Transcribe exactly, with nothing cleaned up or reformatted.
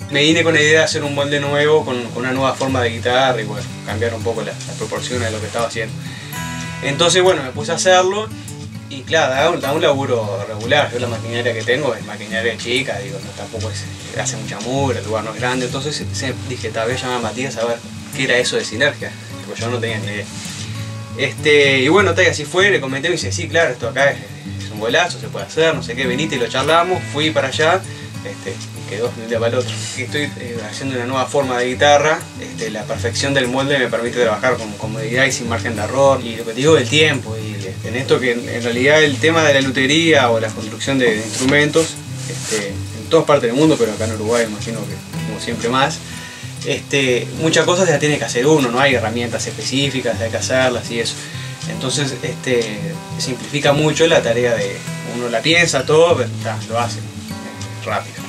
me vine con la idea de hacer un molde nuevo, con, con una nueva forma de guitarra y bueno, cambiar un poco las la proporciones de lo que estaba haciendo. Entonces bueno, me puse a hacerlo y claro, da un, da un laburo regular. Yo la maquinaria que tengo es maquinaria chica, digo, no, tampoco es, hace mucha mugre, el lugar no es grande. Entonces se, dije, tal vez llamar a Matías a ver qué era eso de Sinergia, porque yo no tenía ni idea. Este, y bueno, tal, así fue, le comenté y me dice, sí, claro, esto acá es, es un golazo, se puede hacer, no sé qué, venite y lo charlamos, fui para allá, este, y quedó de un día para el otro. Estoy eh, haciendo una nueva forma de guitarra, este, la perfección del molde me permite trabajar con comodidad y sin margen de error, y lo que te digo del tiempo, y este, en esto que en, en realidad el tema de la lutería o la construcción de, de instrumentos, este, en todas partes del mundo, pero acá en Uruguay imagino que como siempre más, Este, muchas cosas ya tiene que hacer uno, no hay herramientas específicas, hay que hacerlas y eso. Entonces este, simplifica mucho la tarea de uno la piensa todo, pero ta, lo hace eh, rápido.